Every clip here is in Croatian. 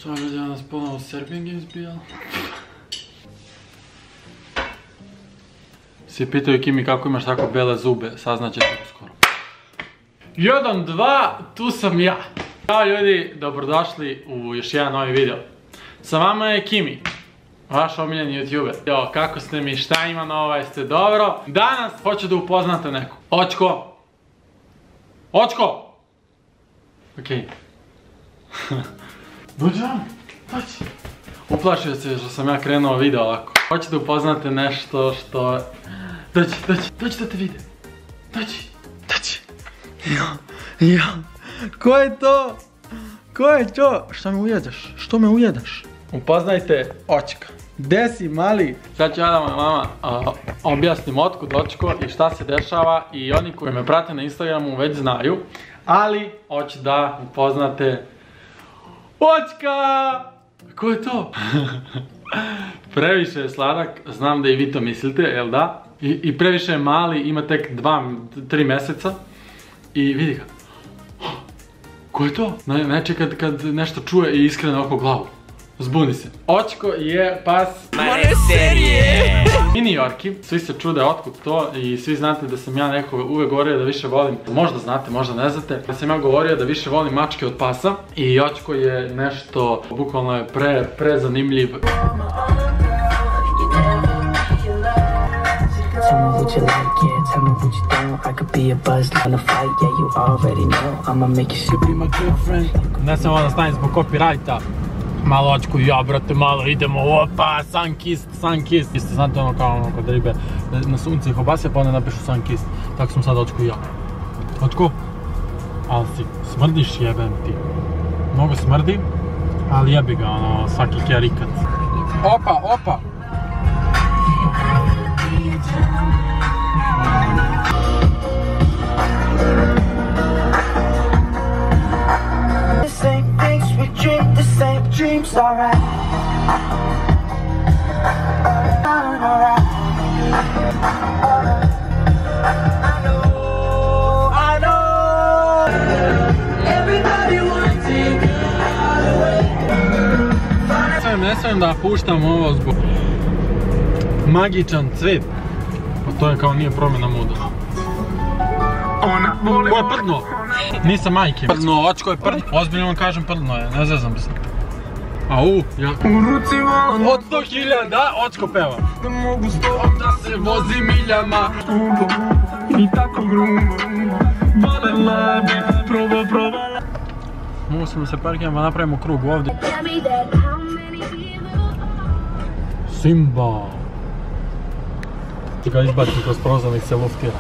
Ćao ljudi, ja nas ponovo Serbian Games bijal. Svi pitaju Kimi kako imaš tako bele zube, saznaćete uskoro. 1, 2, tu sam ja. Ćao ljudi, dobrodošli u još jedan novi video. Sa vama je Kimi, vaš omiljeni youtuber. Jo, kako ste mi, šta ima novo, jeste dobro? Danas hoću da upoznate neko. Očko! Očko! Okej. Dođi vam, dođi. Uplašio se što sam ja krenuo video ovako. Hoću da upoznate nešto što... Dođi da te vidim. Dođi. Ja. Ko je to? Ko je to? Šta me ujedaš? Što me ujedaš? Upoznajte Očka. Gde si mali? Sad ću ja da vama objasnim otkud Očko i šta se dešava i oni koji me prate na Instagramu već znaju. Ali hoću da upoznate Očka! Ko je to? Previše je sladak, znam da i vi to mislite, jel da? I previše je mali, ima tek 2-3 meseca. I vidi ga. Ko je to? Znači kad nešto čuje i iskrene oko glavu. Zbuni se. Očko je pas mini Yorkie. Svi se čude otkud to i svi znate da sam ja neko uvek govorio da više volim, možda znate, možda ne znate, da sam ja govorio da više volim mačke od pasa i Očko je nešto, bukvalno je prezanimljiv. Tell me what you like, yeah, tell me what you don't. I could be a buzz on a fight, yeah, you already know. I'ma make you should be my good friend. Ne sam ovo da stavim zbog copyrighta. Malo Očku i ja, brate, malo idemo, opa, sun kissed. Isto znate ono kao ono kod ribe na sunce ih obase pa onda napišu sun kissed. Tako sam sad Očku i ja. Očko, ali si smrdiš jebem ti. Mnogo smrdi, ali jebi ga ono svaki kerikat. Opa! Dreams alright. I know. Everybody wants it away. Ne smijem da puštam ovo zbog magičan cvet. Pa to je kao nije promjena muda. Ko je prdno? Nisam majke. Prdno, Očko je prdno. Ozbiljno vam kažem prdno je, ne zezam se. Au, ja. Od 100.000, da, Očko peva. Ne mogu stop da se vozi miljama. I tako grubo. Volela bi, proba. Mogu sam da se parkiram pa napravimo krug ovdje. Simba. Ti ga izbacim kroz prozor i se luftira.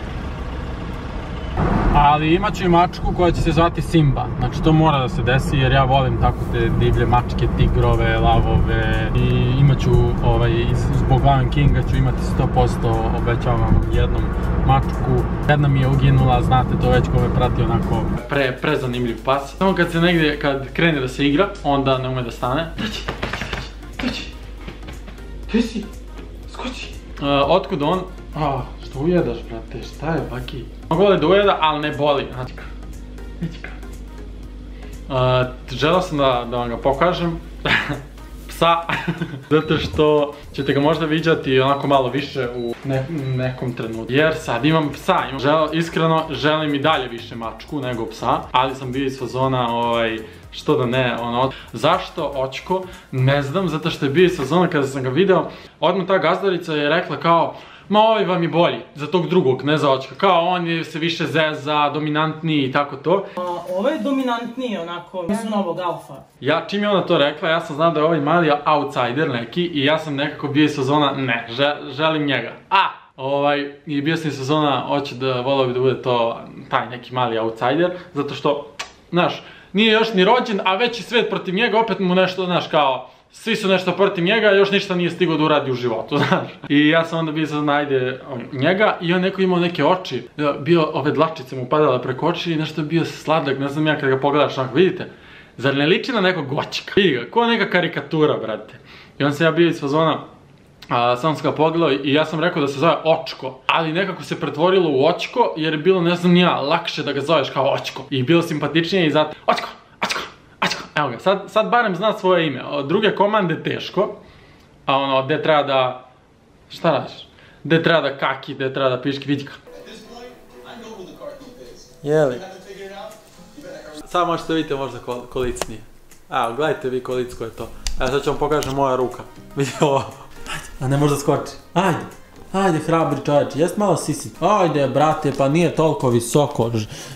Ali imat ću i mačku koja će se zvati Simba. Znači to mora da se desi jer ja volim tako te divlje mačke, tigrove, lavove. I imat ću, zbog Lion Kinga ću imati 100%, obećavam jednom mačku. Jedna mi je uginula, znate to već ko me prati onako prezanimljiv pas. Samo kad se negdje, kad krene da se igra, onda ne ume da stane. Dođi. Gdje si? Skoči. Otkud on? Što ujedaš, brate, šta je, baki? Mogu da ujeda, ali ne boli. Vidi ga. Želao sam da vam ga pokažem. Psa. Zato što ćete ga možda viđati onako malo više u nekom trenutku. Jer sad imam psa. Iskreno želim i dalje više mačku nego psa. Ali sam bio iz fazona, što da ne, zašto Očko? Ne znam, zato što je bio iz fazona kada sam ga video. Odmah ta gazdarica je rekla kao, ma ovaj vam je bolji, za tog drugog, ne za Očka. Kao on se više zeza, dominantniji i tako to. Ovo je dominantniji onako, mislim novog alfa. Čim je ona to rekla, ja sam znao da je ovaj mali outsider neki i ja sam nekako bio iz sezona, ne, želim njega. I bio sam iz sezona, volao bi da bude to taj neki mali outsider, zato što, znaš, nije još ni rođen, a već i svet protiv njega, opet mu nešto, znaš, kao, svi su nešto protiv njega, još ništa nije stigao da uradi u životu, znaš. I ja sam onda bio sad najde njega i on neko imao neke oči, ove dlačice mu padale preko oči i nešto je bio sladak, ne znam ja kada ga pogledaš onako, vidite, zar ne liči na nekog Očka? Vidi ga, ko neka karikatura, brate. I on sam ja bio iz fazona, sam sam ga pogledao i ja sam rekao da se zove Očko, ali nekako se pretvorilo u Očko jer je bilo, ne znam ni ja, lakše da ga zoveš kao Očko. I bilo simpatičnije i zato, Očko, Evo ga, sad barem zna svoje ime. Druge komande teško. A ono, gde treba da... Šta radiš? Gde treba da kaki, gde treba da piški, vidi ka. Jeli? Sad možete vidjeti možda kolic nije. Evo, gledajte vi kolicko je to. Evo sad ću vam pokažem moja ruka. Vidi ovo. A ne može da skoči. Ajde hrabri čovječe, jest malo sisi. Ajde brate, pa nije toliko visoko.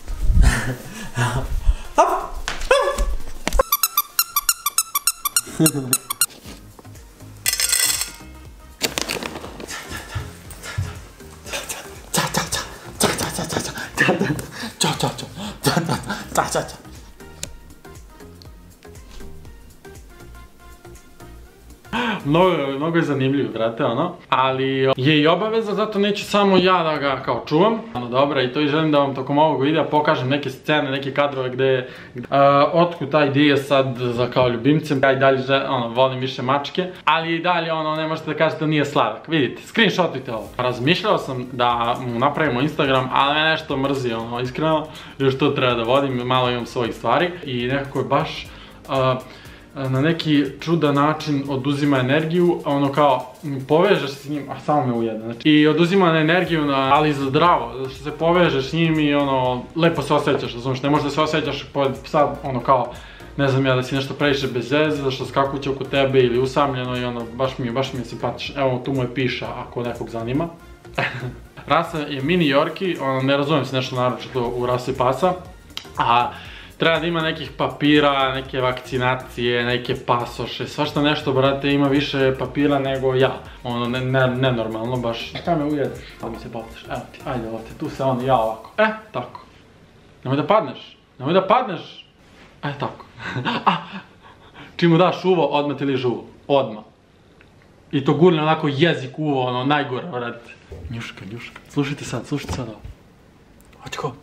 Mnogo je zanimljivo, brate, ono. Ali je i obaveza, zato neću samo ja da ga kao čuvam. Ono, dobro, i to i želim da vam tokom ovog videa pokažem neke scene, neke kadrove gde... Otkud ta ideja sad za kao ljubimcem. Ja i dalje volim više mačke. Ali i dalje, ono, ne možete da kažete da nije sladak. Vidite, screenshotujte ovo. Razmišljao sam da mu napravimo Instagram, ali me nešto mrzi, ono, iskreno. Još to treba da vodim, malo imam svojih stvari. I nekako je baš... na neki čudan način oduzima energiju, ono kao, povežeš s njim, a samo me ujede, znači, i oduzima energiju, ali zdravo, što se povežeš s njim i ono, lepo se osjećaš, razumiješ, ne možeš da se osjećaš sad, ono kao, ne znam ja, da si nešto previše bez veze, da što skakuće oko tebe ili usamljeno i ono, baš mi je simpatično, evo tu mu je piša, ako nekog zanima. Rasa je mini Yorkie, ono, ne razumijem se nešto naročito u rasi pasa, a treba da ima nekih papira, neke vakcinacije, neke pasoše, svašta nešto, brate, ima više papira nego ja. Ono, nenormalno, baš. Šta me ujedeš? Da mi se bavtiš, evo ti, ajde ovdje, tu se on i ja ovako. Tako. Nemoj da padneš. Tako. Čim mu daš uvo, odmah ti liže uvo. Odmah. I to gurne onako jezik uvo, ono, najgore, brate. Njuška. Slušajte sad ovo. Hoće ko?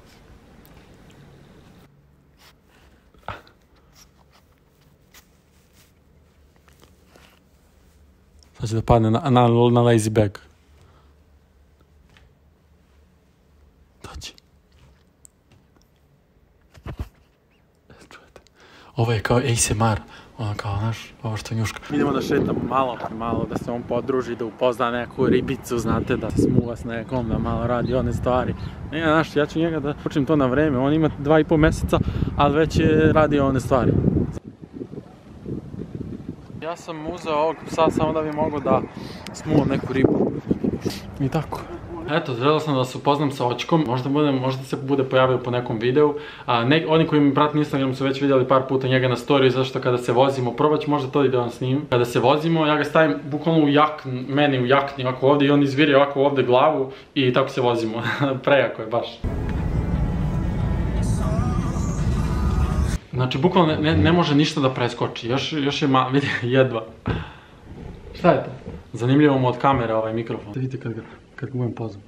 Sad će da padne na lazy bag. Dođi. Ovo je kao ASMR. Ono kao, znaš, ovo što je njuška. Idemo da šetamo malo, da se on podruži, da upozna neku ribicu, znate, da se smuva s nekom, da malo radi one stvari. Znaš, ja ću njega da počnem to na vreme. On ima 2,5 mjeseca, ali već je radio one stvari. Ja sam uzeo ovog psa samo da bi mogao da smuvam neku ribu. I tako. Eto, želeo sam da se upoznam sa Očkom, možda se bude pojavio po nekom videu. Oni koji mi prati na Instagramu su već vidjeli par puta njega na storiju, zato što kada se vozimo, probat ću možda to i da vam snimim. Kada se vozimo, ja ga stavim bukvalno u jakni, meni u jakni ovako ovdje i on izviri ovako ovdje glavu i tako se vozimo. Prejako je baš. Znači, bukvalno ne može ništa da preskoči, još je malo, vidi, jedva. Šta je to? Zanimljivo mu od kamere ovaj mikrofon. Vidite kad ga budem pozvao.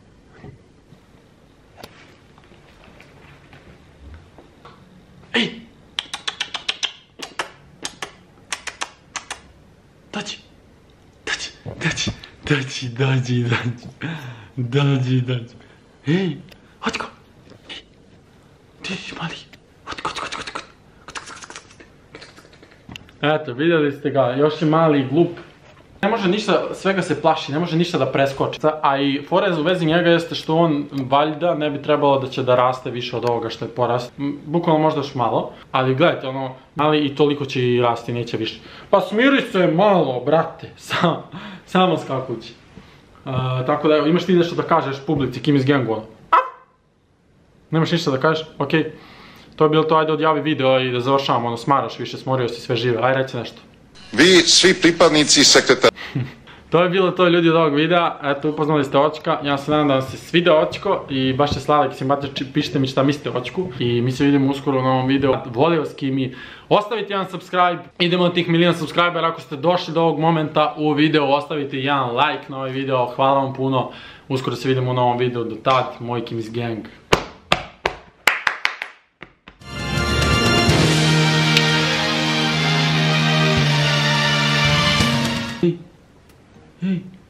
Ej! Dođi. Ej! Hoćko! Ti mali! Eto, vidjeli ste ga, još je mali i glup. Ne može ništa, svega se plaši, ne može ništa da preskoči. A i fora u vezi njega jeste što on valjda ne bi trebalo da će da raste više od ovoga što je porast. Bukvalno možda još malo, ali gledajte, ono, ali i toliko će i rasti, neće više. Pa smiri se malo, brate, samo skakući. Tako da, imaš ti nešto da kažeš publici, Kim iz Gangu, ono? Nemaš ništa da kažeš? Okej. To je bilo to, ajde odjavi video i da završavamo, ono, smaraš više, smorio si sve žive, ajde reci nešto. Vi, svi pripadnici sekretara... To je bilo to, ljudi, od ovog videa, eto, upoznali ste Očka, ja se nadam da vam se svidio Očko i baš je sladak i simpatičan, pišite mi šta mislite o Očku i mi se vidimo uskoro u novom videu. Volio vas Kimi, ostavite jedan subscribe, idemo na tih 1.000.000 subscribera, ako ste došli do ovog momenta u videu, ostavite jedan like na ovaj video, hvala vam puno, uskoro se vidimo u novom videu, do tad, moj Kimi's Gang. Hey.